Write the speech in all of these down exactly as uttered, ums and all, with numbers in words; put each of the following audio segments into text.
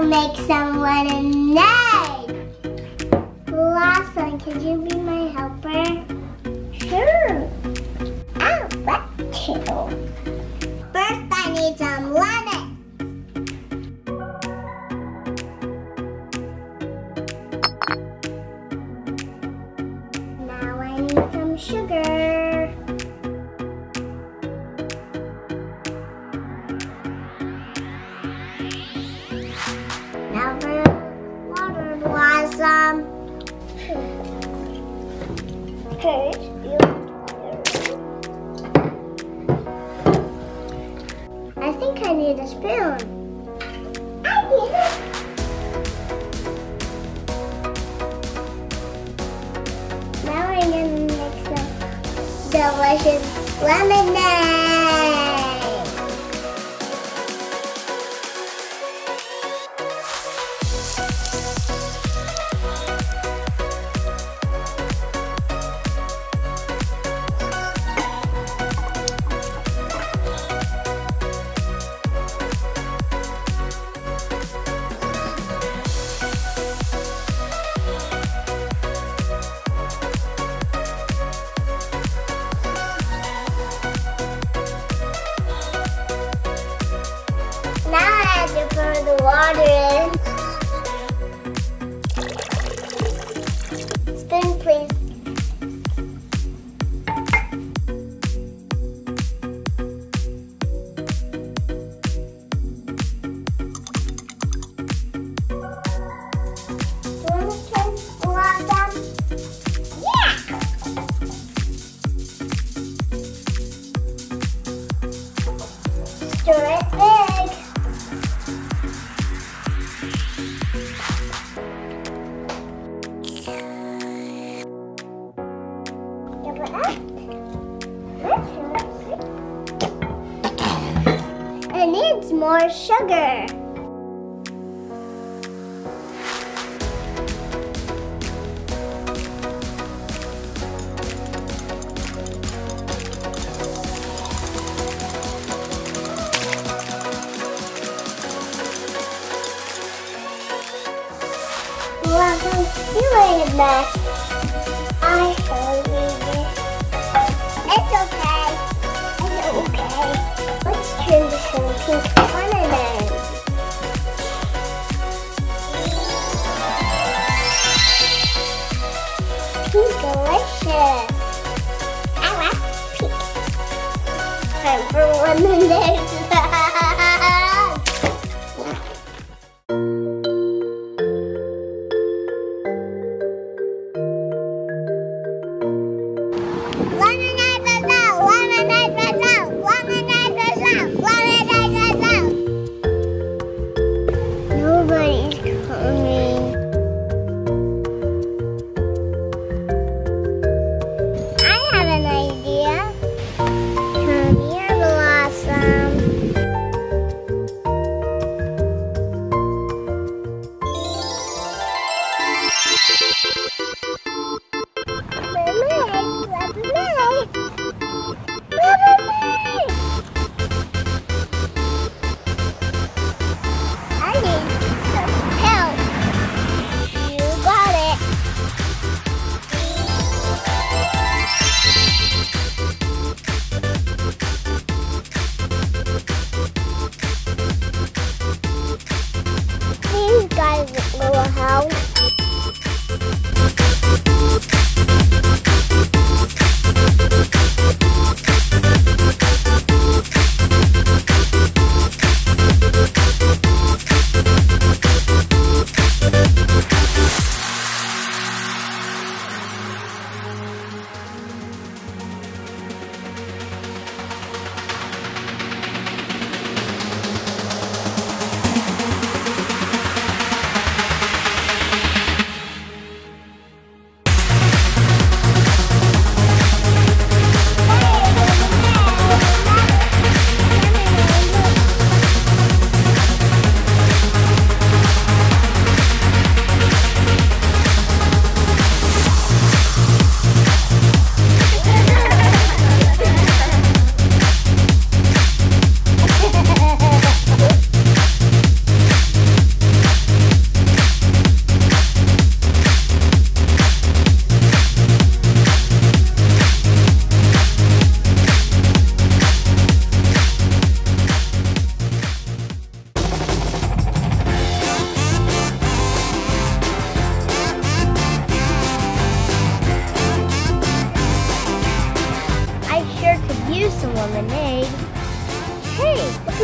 make some lemonade. Blossom, could you be my helper? Sure. I'd love to. First, I need some lemon. Now I need some sugar. Now for water, Blossom. First, you I think I need a spoon. I need it. Now I'm gonna make some delicious lemonade. Now I have to pour the water in. Spoon, please. Do you want to turn Blossom? Yeah! Stir it big. It needs more sugar. Welcome, you made a mess. I showed you this. It's okay. It's okay. Let's turn this into pink lemonade. Pink delicious. I like pink. Time for lemonade. Come here, Blossom.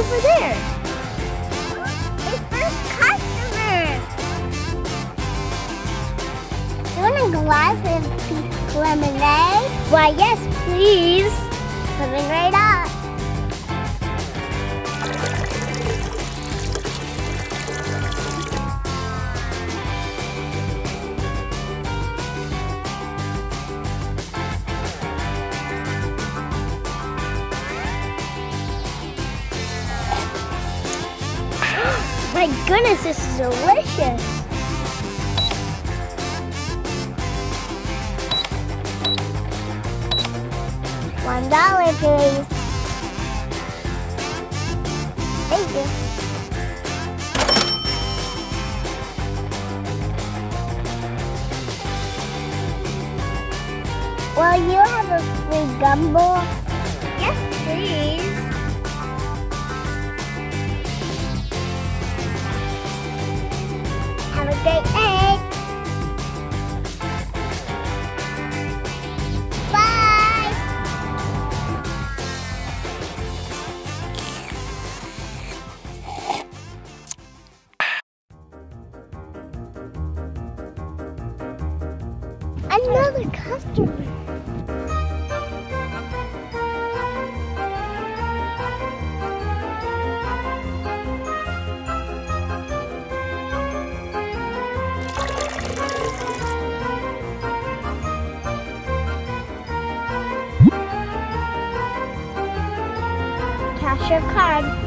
over there. It's first customer. You want a glass of pink lemonade? Why, yes, please. Coming right up. My goodness, this is delicious. One dollar, please. Thank you. Will you have a free gumbo? Yes, please. Have a great day. Bye. Another customer. Cash your card.